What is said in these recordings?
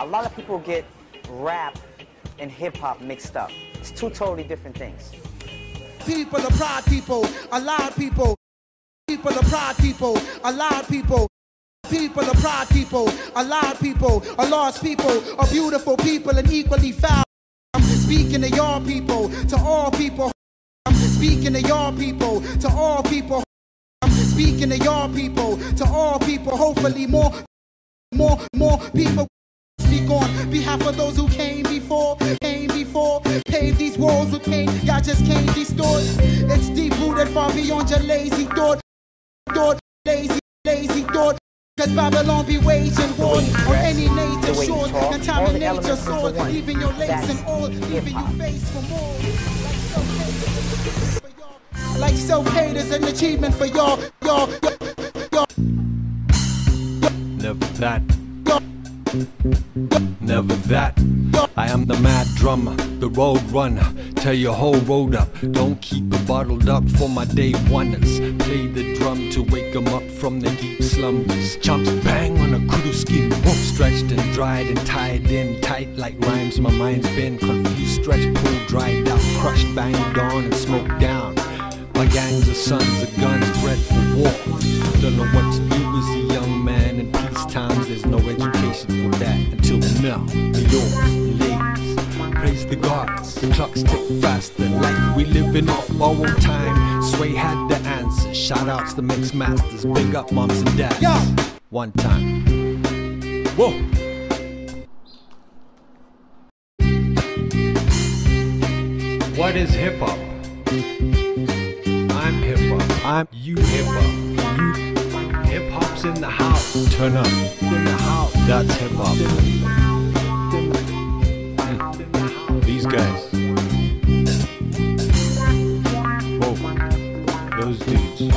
A lot of people get rap and hip-hop mixed up. It's two totally different things. People are proud people, a loud people. People are proud people, a loud people. People are proud people, a loud people, a lost people, a beautiful people and equally foul. I'm speaking to your people, to all people. I'm speaking to your people, to all people. I'm speaking to your people, to all people. Hopefully more people speak on behalf of those who came before, paved these walls with pain. Y'all just can't distort. It's deep rooted far beyond your lazy thought, lazy thought. Cause Babylon be waging war on any native shore. Contaminate your sword, even your legs and all, leaving you face for more. Like self-hate is an achievement for y'all. Never that. Never that. I am the mad drummer, the road runner. Tear your whole road up. Don't keep it bottled up for my day oneers. Play the drum to wake them up from their deep slumbers. Chomps bang on a kudu skin. Stretched and dried and tied in tight like rhymes. My mind's been confused, stretched, pulled, dried out, crushed, banged on and smoked down. My gangs of sons of guns bred for war. Don't know what to do as a young man in peace times. There's no education for that until now. Yours, ladies, praise the gods. Clocks tick faster, like we living off borrowed time. Sway had the answer. Shout outs to mix masters. Big up moms and dads. Yo. One time. Whoa. What is hip hop? I'm hip hop. I'm you hip hop. You hip hop's in the house. Turn up. In the house. That's hip hop. These guys. Whoa. Those dudes.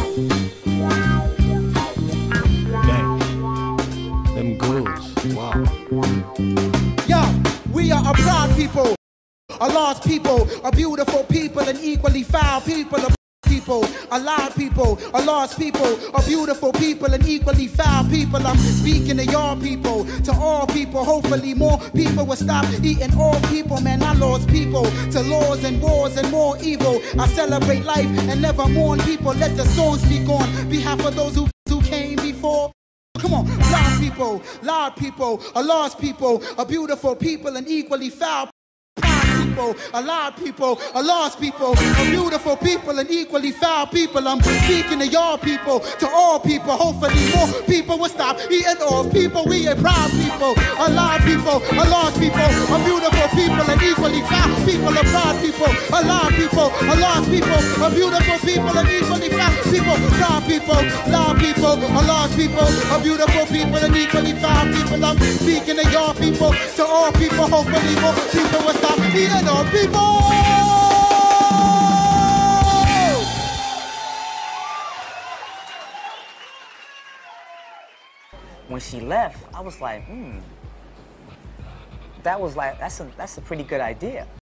Dang. Them girls. Wow. Yo, we are a proud people, a lost people, a beautiful people and equally foul people. People, a loud people, a lost people, a beautiful people and equally foul people. I'm speaking to your people, to all people. Hopefully more people will stop eating all people. Man, I lost people to laws and wars and more evil. I celebrate life and never mourn people. Let the song speak on behalf of those who came before. Come on, loud people, a lost people, a beautiful people and equally foul. A loud people, a lost people, a beautiful people and equally foul people. I'm speaking to your people, to all people. Hopefully more people will stop eating off people. We are proud people, a loud people, a lost people, a beautiful people and equally foul people. A proud people, a loud people, a lost people, a beautiful people and equally foul people. Proud people, loud people, a lost people, a beautiful people and equally foul people. I'm speaking to your people, to all people. Hopefully more people will stop eating off people. When she left, I was like, that's a pretty good idea.